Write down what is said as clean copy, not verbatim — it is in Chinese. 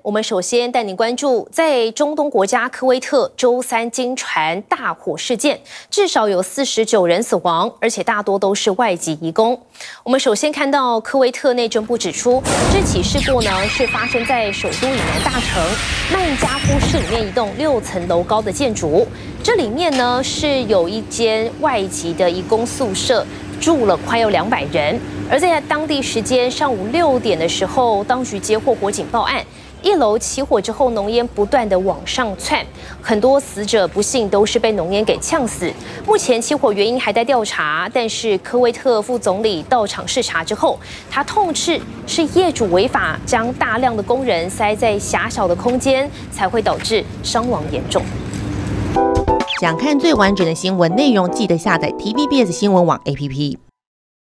我们首先带您关注，在中东国家科威特周三惊传大火事件，至少有49人死亡，而且大多都是外籍移工。我们首先看到科威特内政部指出，这起事故呢是发生在首都以南大城曼加夫市里面一栋6层楼高的建筑，这里面呢是有一间外籍的移工宿舍，住了快要200人。而在当地时间上午6点的时候，当局接获火警报案。1楼起火之后，浓烟不断的往上窜，很多死者不幸都是被浓烟给呛死。目前起火原因还在调查，但是科威特副总理到场视察之后，他痛斥是业主违法将大量的工人塞在狭小的空间，才会导致伤亡严重。 想看最完整的新闻内容，记得下载 TVBS 新闻网 APP。